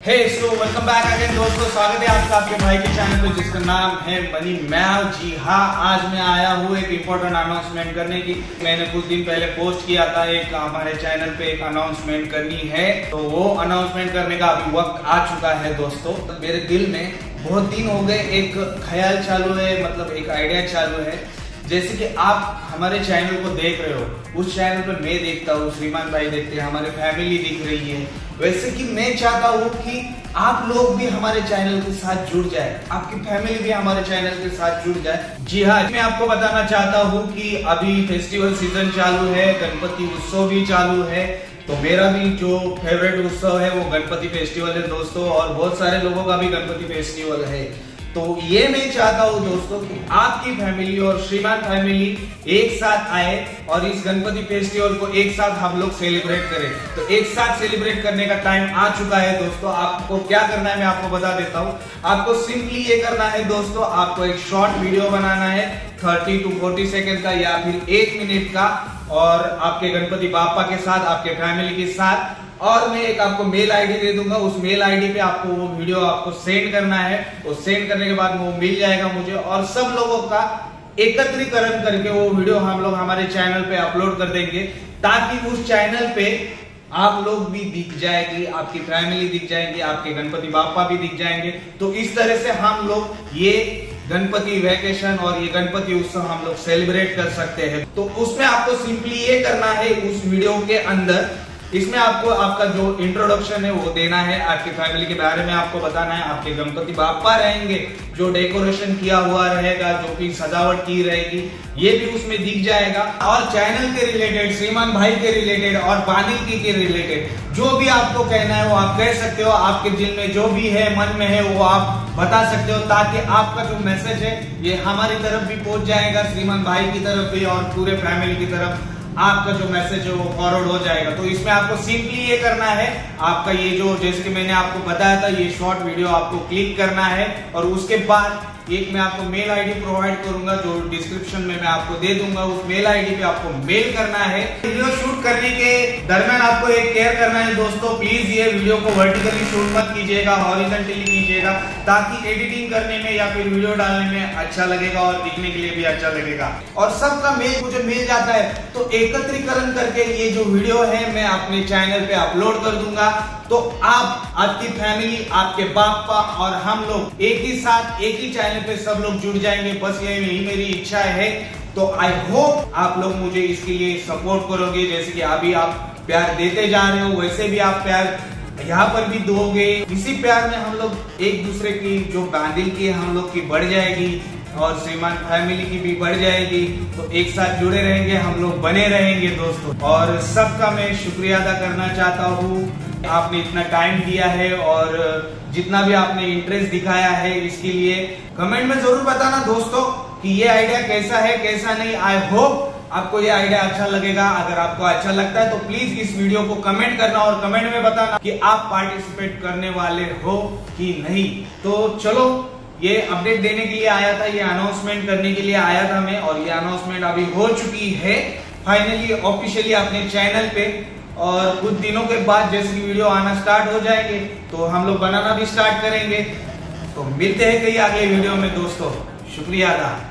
Welcome back again दोस्तों, स्वागत है आपका आपके भाई के चैनल पे जिसका नाम है मनी मैव। जी हाँ, आज मैं आया हूँ एक इम्पोर्टेंट अनाउंसमेंट करने की। मैंने कुछ दिन पहले पोस्ट किया था, एक हमारे चैनल पे एक अनाउंसमेंट करनी है, तो वो अनाउंसमेंट करने का अभी वक्त आ चुका है दोस्तों। मेरे दिल में बहुत दिन हो गए एक ख्याल चालू है, मतलब एक आइडिया चालू है। जैसे कि आप हमारे चैनल को देख रहे हो, उस चैनल पर मैं देखता हूँ, श्रीमान भाई देखते हैं, हमारी फैमिली दिख रही है। वैसे कि मैं चाहता हूँ कि आप लोग भी हमारे चैनल के साथ जुड़ जाए, आपकी फैमिली भी हमारे चैनल के साथ जुड़ जाए। जी हाँ, मैं आपको बताना चाहता हूँ कि अभी फेस्टिवल सीजन चालू है, गणपति उत्सव भी चालू है। तो मेरा भी जो फेवरेट उत्सव है वो गणपति फेस्टिवल है दोस्तों, और बहुत सारे लोगों का भी गणपति फेस्टिवल है। तो ये मैं चाहता हूँ दोस्तों कि आपकी फैमिली और श्रीमान फैमिली एक साथ आए और इस गणपति फेस्टिवल को एक साथ हम लोग सेलिब्रेट करें। तो एक साथ सेलिब्रेट करने का टाइम आ चुका है दोस्तों। आपको क्या करना है मैं आपको बता देता हूँ। आपको सिंपली ये करना है दोस्तों, आपको एक शॉर्ट वीडियो बनाना है 30 to 40 सेकेंड का या फिर 1 मिनट का, और आपके गणपति बापा के साथ, आपके फैमिली के साथ। और मैं एक आपको मेल आईडी दे दूंगा, उस मेल आईडी पे आपको वो वीडियो आपको सेंड करना है। वो सेंड करने के बाद वो मिल जाएगा मुझे, और सब लोगों का एकत्रीकरण करके वो वीडियो हम लोग हमारे चैनल पे अपलोड कर देंगे, ताकि उस चैनल पे आप लोग भी दिख जाएंगे, आपकी फैमिली दिख जाएंगे, आपके गणपति बापा भी दिख जाएंगे। तो इस तरह से हम लोग ये गणपति वैकेशन और ये गणपति उत्सव हम लोग सेलिब्रेट कर सकते हैं। तो उसमें आपको सिंपली ये करना है, उस वीडियो के अंदर इसमें आपको आपका जो इंट्रोडक्शन है वो देना है, आपकी फैमिली के बारे में आपको बताना है, आपके गणपति बापा रहेंगे, जो डेकोरेशन किया हुआ रहेगा, जो भी सजावट की रहेगी, ये भी उसमें दिख जाएगा। और चैनल के रिलेटेड, श्रीमान भाई के रिलेटेड और बानी के रिलेटेड जो भी आपको कहना है वो आप कह सकते हो। आपके दिल में जो भी है, मन में है, वो आप बता सकते हो, ताकि आपका जो मैसेज है ये हमारी तरफ भी पहुंच जाएगा, श्रीमान भाई की तरफ भी, और पूरे फैमिली की तरफ आपका जो मैसेज है वो फॉरवर्ड हो जाएगा। तो इसमें आपको सिंपली ये करना है, आपका ये जो जैसे कि मैंने आपको बताया था, ये शॉर्ट वीडियो आपको क्लिक करना है, और उसके बाद एक मैं आपको मेल आईडी प्रोवाइड करूंगा जो डिस्क्रिप्शन में मैं आपको दे दूंगा। उस मेल आईडी पे आपको मेल करना है। वीडियो शूट करने के दरमियान आपको एक केयर करना है दोस्तों, प्लीज ये वीडियो को वर्टिकली शूट मत कीजिएगा, हॉरिजॉन्टली कीजिएगा, ताकि एडिटिंग करने में या फिर वीडियो डालने में अच्छा लगेगा और दिखने के लिए भी अच्छा लगेगा। और सबका मेल मुझे मिल जाता है, तो एकत्रीकरण करके ये जो वीडियो है मैं अपने चैनल पे अपलोड कर दूंगा। तो आप, आपकी फैमिली, आपके बापा और हम लोग एक ही साथ एक ही चैनल पे सब लोग जुड़ जाएंगे। बस यही मेरी इच्छा है। तो आई होप आप लोग मुझे इसके लिए सपोर्ट करोगे। जैसे कि अभी आप प्यार देते जा रहे हो, वैसे भी आप प्यार यहाँ पर भी दोगे। इसी प्यार में हम लोग एक दूसरे की जो बांधिल की हम लोग की बढ़ जाएगी, और श्रीमान फैमिली की भी बढ़ जाएगी। तो एक साथ जुड़े रहेंगे, हम लोग बने रहेंगे दोस्तों। और सबका मैं शुक्रिया अदा करना चाहता हूँ, आपने इतना टाइम दिया है और जितना भी आपने इंटरेस्ट दिखाया है, इसके लिए कमेंट में जरूर बताना दोस्तों कि ये आइडिया कैसा है, कैसा नहीं। आई होप आपको ये आइडिया अच्छा लगेगा। अगर आपको अच्छा लगता है तो प्लीज इस वीडियो को कमेंट करना, और कमेंट में बताना कि आप पार्टिसिपेट करने वाले हो कि नहीं। तो चलो, ये अपडेट देने के लिए आया था, ये अनाउंसमेंट करने के लिए आया था मैं, और ये अनाउंसमेंट अभी हो चुकी है फाइनली ऑफिशियली अपने चैनल पे। और कुछ दिनों के बाद जैसे कि वीडियो आना स्टार्ट हो जाएंगे तो हम लोग बनाना भी स्टार्ट करेंगे। तो मिलते हैं कई अगले वीडियो में दोस्तों। शुक्रिया अदा।